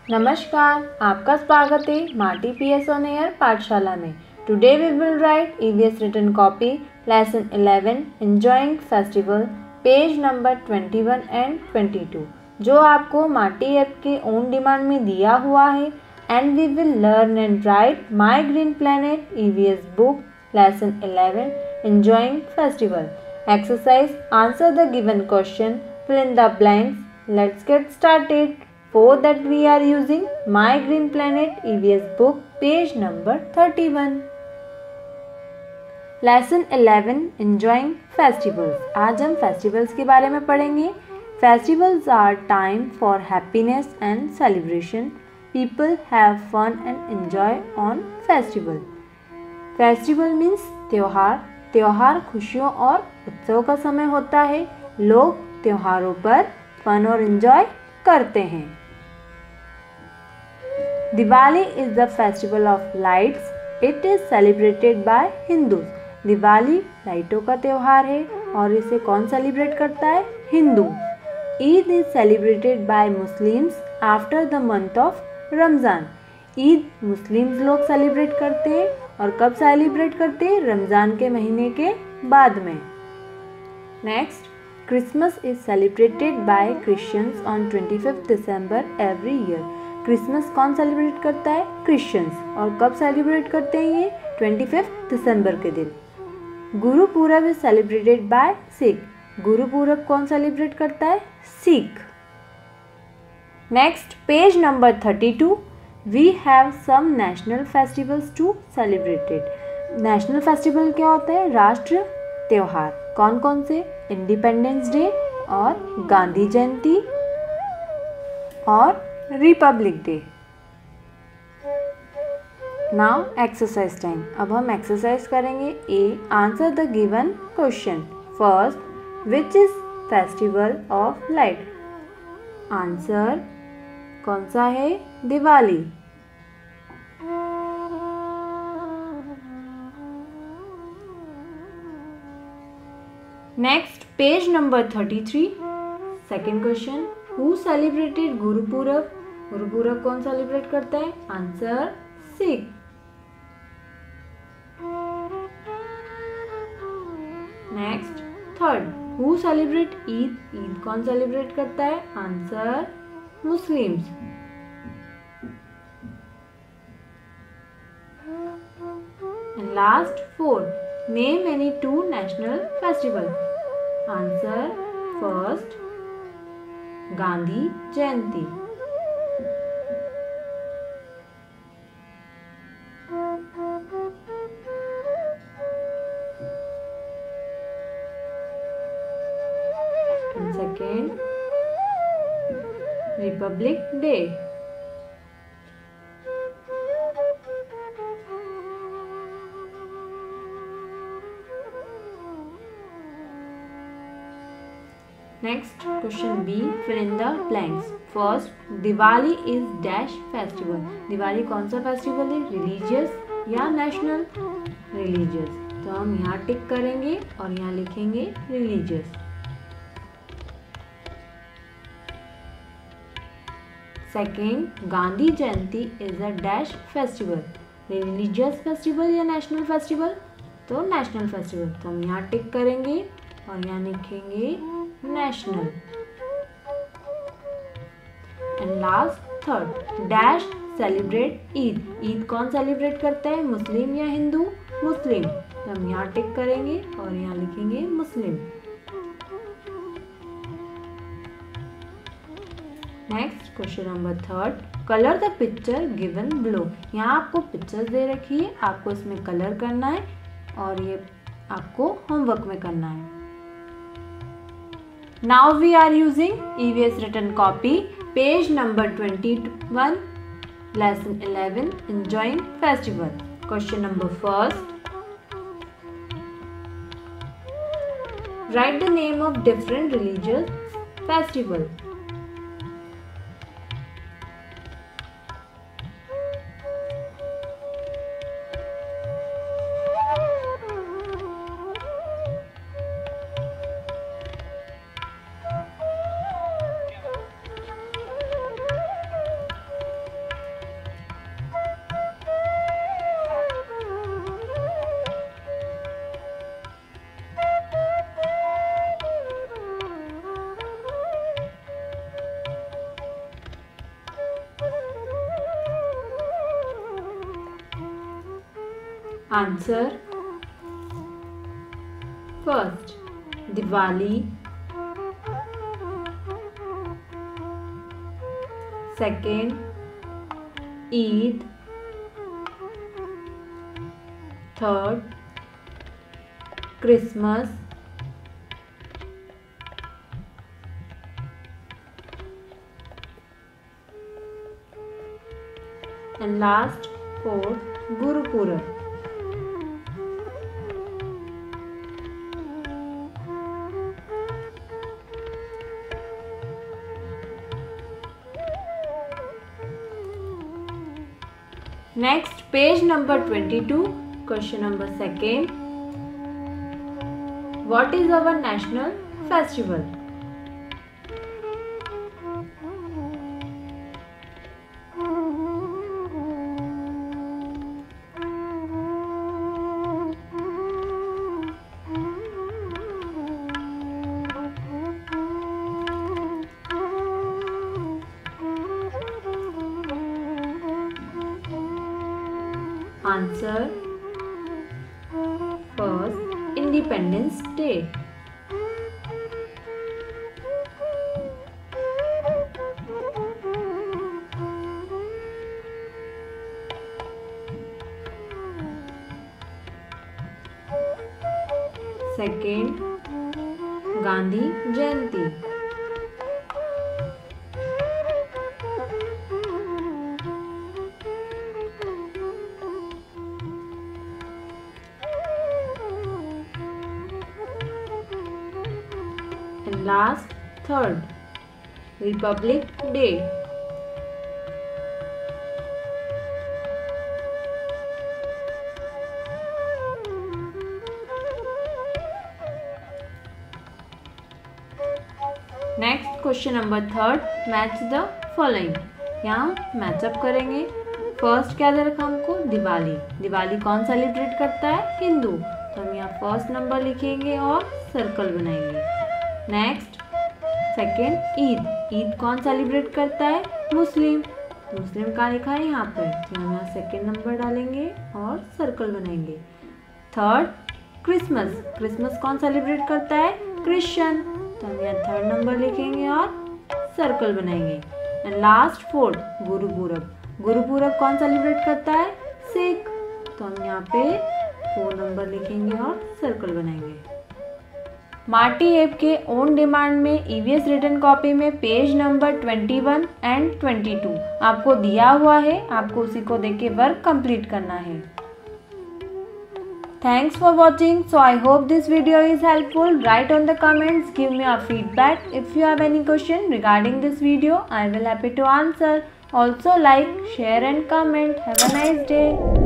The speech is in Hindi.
नमस्कार, आपका स्वागत है माटी पीएस ऑन एयर पाठशाला में। Today we will write EVS written copy lesson 11 enjoying festival page number 21 and 22 जो आपको माटी ऐप के ओन डिमांड में दिया हुआ है। And we will learn and write my green planet EVS book lesson 11 enjoying festival exercise. Answer the given question, fill in the blanks. Let's get started. For that we are using My Green Planet EVS book page number 31. Lesson 11 Enjoying Festivals. आज हम festivals के बारे में पढ़ेंगे। Festivals are time for happiness and celebration. People have fun and enjoy on festival. Festival means त्योहार। त्योहार खुशियों और उत्सव का समय होता है। लोग त्योहारों पर फन और एंजॉय करते हैं। Diwali is the festival of lights. It is celebrated by Hindus. Diwali लाइटों का त्योहार है और इसे कौन सेलिब्रेट करता है? Hindu. Eid is celebrated by Muslims after the month of Ramzan. Eid Muslims लोग सेलिब्रेट करते हैं और कब सेलिब्रेट करते हैं? रमज़ान के महीने के बाद में। Next, Christmas is celebrated by Christians on 25th December every year. Christmas कौन सेलिब्रेट करता है? क्रिश्चियंस। और कब सेलिब्रेट करते हैं ये? 25 दिसंबर के दिन। गुरु पूरब इज सेलिब्रेटेड बाय सिख। गुरु पूरब कौन सेलिब्रेट करता है? Sikh. Next, page number 32। We have some national festivals to celebrated. National festival क्या होता है? राष्ट्र त्योहार। कौन कौन से? इंडिपेंडेंस डे और गांधी जयंती और Republic Day. Now exercise time. अब हम एक्सरसाइज करेंगे। A, answer the given question. First, which is festival of light? Answer कौन सा है? Diwali. Next, page number 33। Second question, who celebrated Gurpurab? Gurpurab कौन सेलिब्रेट करता है? Answer Sikh. Next, third, who celebrate Eid? Eid कौन सेलिब्रेट करता है? Answer Muslims. And last, fourth, name any two national festival. Answer first, Gandhi Jayanti. And second, Republic Day. Next, question B, fill in the blanks. First, Diwali is dash festival. Diwali कौन सा फेस्टिवल है? रिलीजियस या नेशनल? रिलीजियस। तो हम यहाँ टिक करेंगे और यहाँ लिखेंगे religious. Second, Gandhi Jayanti is a dash festival. Religious festival या नेशनल फेस्टिवल? तो नेशनल फेस्टिवल। तो हम यहाँ टिक करेंगे और यहाँ लिखेंगे national. And last, third, dash celebrate Eid. Eid कौन सेलिब्रेट करता है? मुस्लिम या हिंदू? मुस्लिम। तो हम यहाँ टिक करेंगे और यहाँ लिखेंगे Muslim. Next, question number third, colour the picture given below. यहाँ आपको पिक्चर दे रखी है, आपको इसमें कलर करना है और ये आपको होमवर्क में करना है। Now we are using EVS written copy, page number 21, lesson 11, enjoying festival. Question number first. Write the name of different religious festival. Answer. First, Diwali. Second, Eid. Third, Christmas. And last, fourth, Guru Purab. Next, page number 22, question number 2. What is our national festival? Answer. First, Independence Day. Second, Gandhi Jayanti. And last, third, Republic Day. Next question number 3, match the following. यहाँ मैचअप करेंगे। फर्स्ट क्या दे रखा हमको? दिवाली। दिवाली कौन सेलिब्रेट करता है? हिंदू। तो हम यहाँ फर्स्ट नंबर लिखेंगे और सर्कल बनाएंगे। Next, second, Eid. ईद कौन सेलिब्रेट करता है? मुस्लिम। मुस्लिम कहाँ लिखा है? यहाँ पर। तो हम यहाँ सेकेंड नंबर डालेंगे और सर्कल बनाएंगे। Third, Christmas. क्रिसमस कौन सेलिब्रेट करता है? क्रिश्चियन। तो हम यहाँ थर्ड नंबर लिखेंगे और सर्कल बनाएंगे। And last, fourth, Gurpurab. Gurpurab कौन सेलिब्रेट करता है? सिख। तो हम यहाँ पे 4 नंबर लिखेंगे और सर्कल बनाएंगे। मार्टी ऐप के ओन डिमांड में ईवीएस रिटन कॉपी में पेज नंबर 21 एंड 22 आपको दिया हुआ है। आपको उसी को देख के वर्क कंप्लीट करना है। Thanks for watching. So I hope this video is helpful. Write on the comments, give me your feedback. If you have any question regarding this video, I will happy to answer. Also like, share and comment. Have a nice day.